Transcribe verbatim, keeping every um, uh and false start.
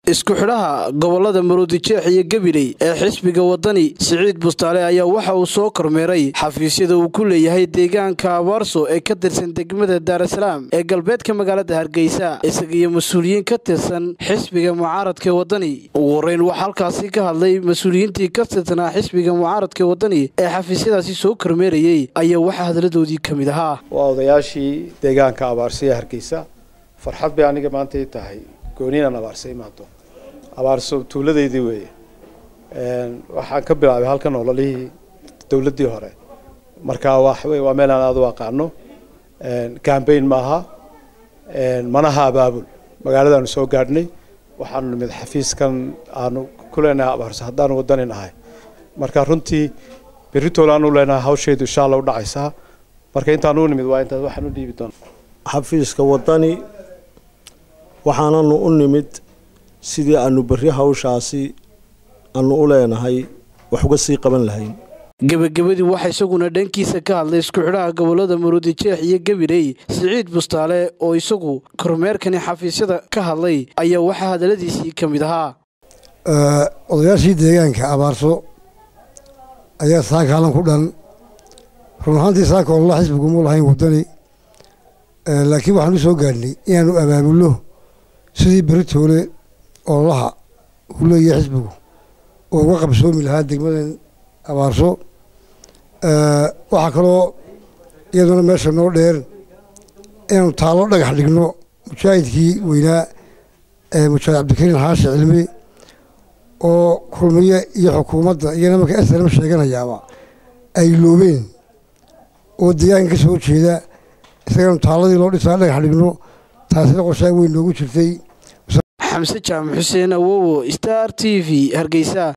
isku xidhaha gobolada Maroodijeex iyo Gabiley ee xisbiga wadani Siciid Bustaale ayaa waxa uu soo kormeeray xafiisyada uu ku leeyahay deegaanka Abaarso ee ka tirsan degmada Dar es Salaam ee galbeedka magaalada Hargeysa isaga iyo mas'uuliyiin ka tirsan xisbiga mucaaradka wadani ugu horeyn waxa halkaasi ka hadlay mas'uuliyiintii ka tirsanaa xisbiga mucaaradka wadani ee xafiisyadaasi soo kormeerayay ayaa waxa hadaladoodii kamid ahaa waa odayaashii deegaanka Abaarso ee Hargeysa farxad bay aniga maanta tahay gooniina Abaarso imaado Abaarso tuuladeedii weeye een waxaan ka bilaabay halkan ololihii dawladii hore marka wax way waa meel aan aad u aqaano een campaign maaha een manaha abaabul magaalada soo gaadhnay waxaan nimid xafiiskan aanu ku leenahay Abaarso haddaan wadaninahay marka runtii beritolaan u leenahay hawsheedu insha Allah u dhacaysa marka intaan u nimid waa inta waxaan u dhiibi doon xafiiska wadani waxaanu u nimid sidii aanu bari hawshaasi aanu u leenahay wax uga sii qaban lahayn gabagabadii waxa isaguna dhankiisa ka hadlay isku xidhaha gobolada Maroodijeex iyo Gabiley Siciid Bustaale oo isagu kormeerkani xafiisyada ka hadlay ayaa waxa hadaladiisii kamid ahaa ee odayaashii deegaanka Abaarso ayaa saakaalan ku dhan ruuxantii saaka oo la xisbigu mu lahayn wadani ee laakiin waxaan u soo gaadhnay inaanu abaabulno sidii beritoole oo laha uu leeyahay xisbigu oo uga qabsoomi lahaa degmadan Abaarso ee waxa kaloo iyaduna meesha noo dheer inuu taalo dhagax dhigno mujaahidkii weynaa ee mujaahid Cabdikariin Xaashi Cilmi oo kulmiye iyo xukuumadda iyo nimanka asal sheeganayaaba ay loobeen oo deegaanka soo jeeda isaga taaladii loo dhisay dhagax dhigno taasina qorshe weyn loogu jirtay Xamse Jaamac Xuseen Awowo Star T V Hargeysa.